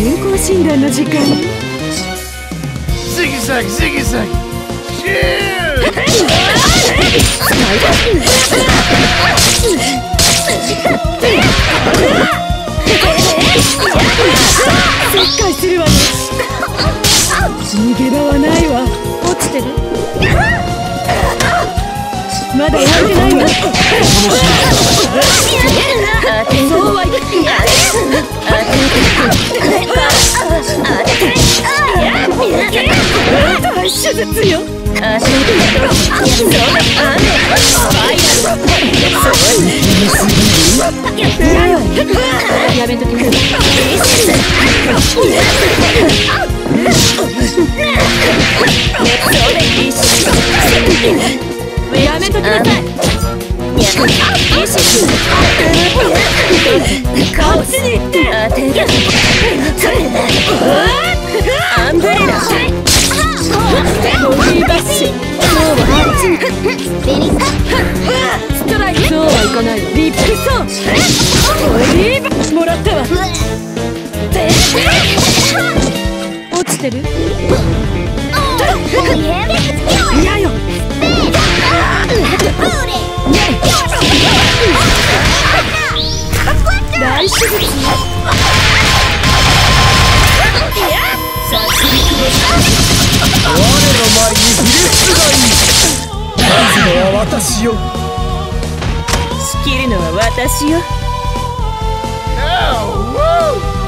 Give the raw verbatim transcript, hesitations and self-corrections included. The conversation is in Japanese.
健康診断の時間。 ジギザギジギザギシュー切開するわね。逃げ場はないわ。落ちてる。まだやってないわ。そうはいかない。手術よ。やめときなさい。やめときなさい。こっちに行って。アンブレラ。ボディーバッシュ。ストライク。そうはいかないよ。リップソー。ボディーバッシュもらったわ。落ちてる。嫌よ。大手術。 我の前にフレッシュがいい。まずのは私よ。 仕切るのは私よ。 Oh,